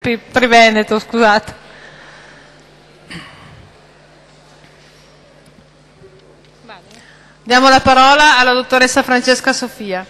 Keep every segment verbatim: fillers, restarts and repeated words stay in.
Triveneto, scusate. Diamo la parola alla dottoressa Francesca Sofia.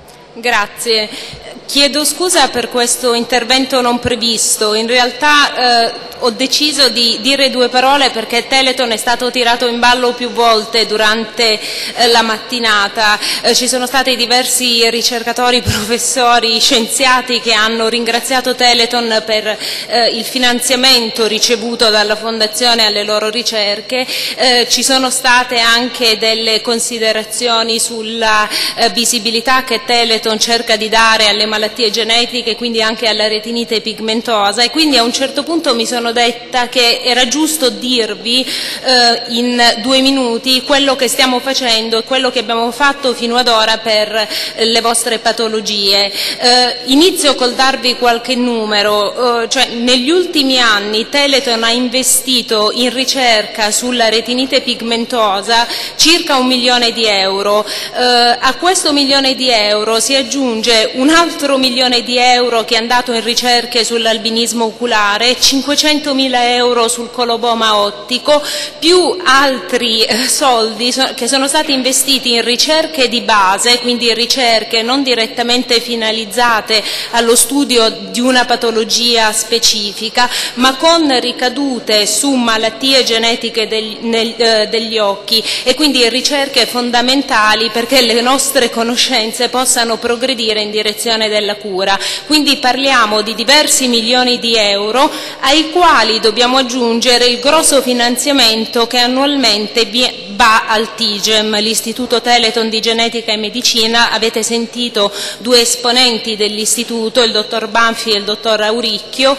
Grazie. Chiedo scusa per questo intervento non previsto. In realtà eh, ho deciso di dire due parole perché Telethon è stato tirato in ballo più volte durante eh, la mattinata. Eh, ci sono stati diversi ricercatori, professori, scienziati che hanno ringraziato Telethon per eh, il finanziamento ricevuto dalla Fondazione alle loro ricerche. Eh, ci sono state anche delle considerazioni sulla eh, visibilità che Telethon cerca di dare alle malattie genetiche, quindi anche alla retinite pigmentosa, e quindi a un certo punto mi sono detta che era giusto dirvi eh, in due minuti quello che stiamo facendo e quello che abbiamo fatto fino ad ora per eh, le vostre patologie. Eh, inizio col darvi qualche numero, eh, cioè negli ultimi anni Telethon ha investito in ricerca sulla retinite pigmentosa circa un milione di euro. Eh, a questo milione di euro si aggiunge un altro milione di euro che è andato in ricerche sull'albinismo oculare, cinquecentomila euro sul coloboma ottico, più altri eh, soldi so che sono stati investiti in ricerche di base, quindi ricerche non direttamente finalizzate allo studio di una patologia specifica, ma con ricadute su malattie genetiche degli, nel, eh, degli occhi, e quindi ricerche fondamentali perché le nostre conoscenze possano progredire in direzione della cura. Quindi parliamo di diversi milioni di euro ai quali dobbiamo aggiungere il grosso finanziamento che annualmente va al TIGEM, l'Istituto Telethon di Genetica e Medicina. Avete sentito due esponenti dell'istituto, il dottor Banfi e il dottor Auricchio.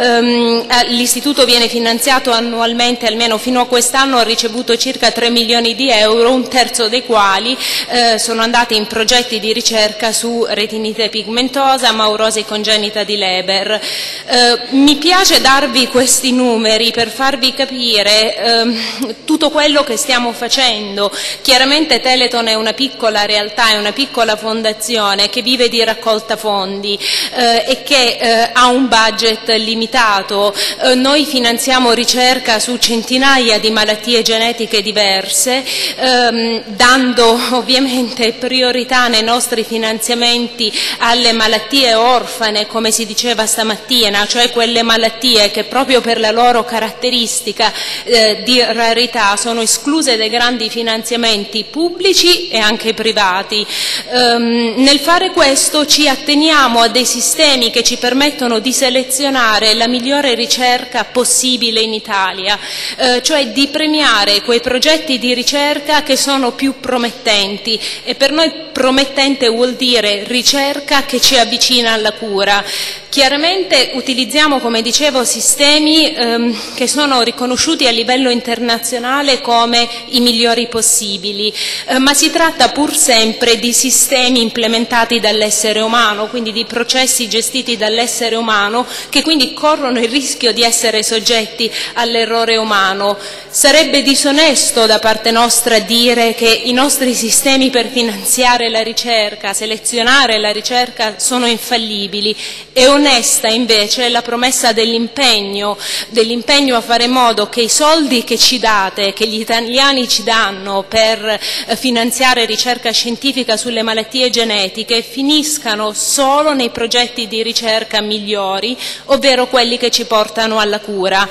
Um, l'istituto viene finanziato annualmente, almeno fino a quest'anno ha ricevuto circa tre milioni di euro, un terzo dei quali eh, sono andati in progetti di ricerca su retinite pigmentosa, maurosi congenita di Leber. Eh, mi piace darvi questi numeri per farvi capire eh, tutto quello che stiamo facendo. Chiaramente Telethon è una piccola realtà, è una piccola fondazione che vive di raccolta fondi eh, e che eh, ha un budget limitato. Eh, noi finanziamo ricerca su centinaia di malattie genetiche diverse, ehm, dando ovviamente priorità nei nostri finanziamenti alle malattie orfane, come si diceva stamattina, cioè quelle malattie che proprio per la loro caratteristica eh, di rarità sono escluse dai grandi finanziamenti pubblici e anche privati. Ehm, nel fare questo ci atteniamo a dei sistemi che ci permettono di selezionare la migliore ricerca possibile in Italia, eh, cioè di premiare quei progetti di ricerca che sono più promettenti, e per noi promettente vuol dire ricerca che ci avvicina alla cura. Chiaramente utilizziamo, come dicevo, sistemi ehm, che sono riconosciuti a livello internazionale come i migliori possibili, eh, ma si tratta pur sempre di sistemi implementati dall'essere umano, quindi di processi gestiti dall'essere umano, che quindi corrono il rischio di essere soggetti all'errore umano. Sarebbe disonesto da parte nostra dire che i nostri sistemi per finanziare la ricerca, selezionare la ricerca sono infallibili. È onesta invece la promessa dell'impegno, dell'impegno a fare in modo che i soldi che ci date, che gli italiani ci danno per finanziare ricerca scientifica sulle malattie genetiche, finiscano solo nei progetti di ricerca migliori, ovvero quelli che ci portano alla cura.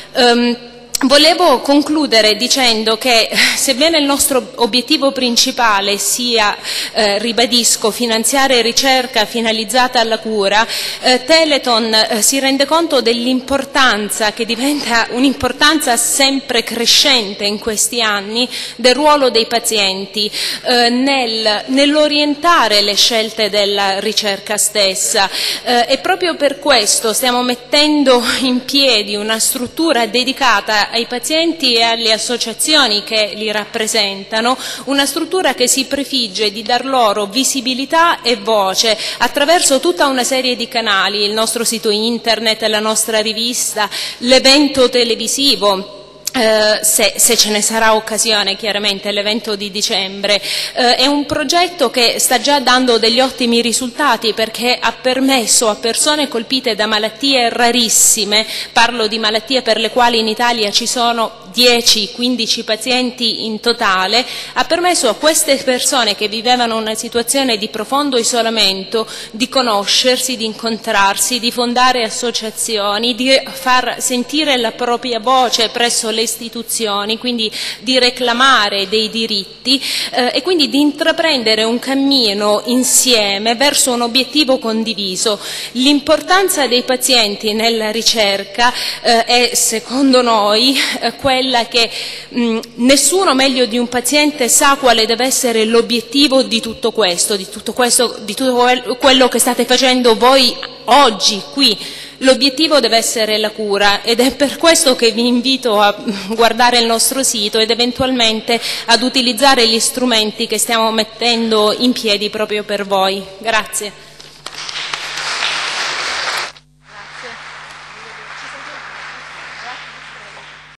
Um, Volevo concludere dicendo che, sebbene il nostro obiettivo principale sia, eh, ribadisco, finanziare ricerca finalizzata alla cura, eh, Telethon eh, si rende conto dell'importanza, che diventa un'importanza sempre crescente in questi anni, del ruolo dei pazienti eh, nel, nell'orientare le scelte della ricerca stessa, eh, e proprio per questo stiamo mettendo in piedi una struttura dedicata ai pazienti e alle associazioni che li rappresentano, una struttura che si prefigge di dar loro visibilità e voce attraverso tutta una serie di canali: il nostro sito internet, la nostra rivista, l'evento televisivo, Uh, se, se ce ne sarà occasione, chiaramente, l'evento di dicembre. Uh, è un progetto che sta già dando degli ottimi risultati, perché ha permesso a persone colpite da malattie rarissime, parlo di malattie per le quali in Italia ci sono dieci quindici pazienti in totale, ha permesso a queste persone che vivevano una situazione di profondo isolamento di conoscersi, di incontrarsi, di fondare associazioni, di far sentire la propria voce presso le istituzioni, quindi di reclamare dei diritti eh, e quindi di intraprendere un cammino insieme verso un obiettivo condiviso. L'importanza dei pazienti nella ricerca eh, è, secondo noi, eh, quella che mh, nessuno meglio di un paziente sa quale deve essere l'obiettivo di tutto questo, di tutto questo, di tutto quello che state facendo voi oggi qui. L'obiettivo deve essere la cura, ed è per questo che vi invito a guardare il nostro sito ed eventualmente ad utilizzare gli strumenti che stiamo mettendo in piedi proprio per voi. Grazie.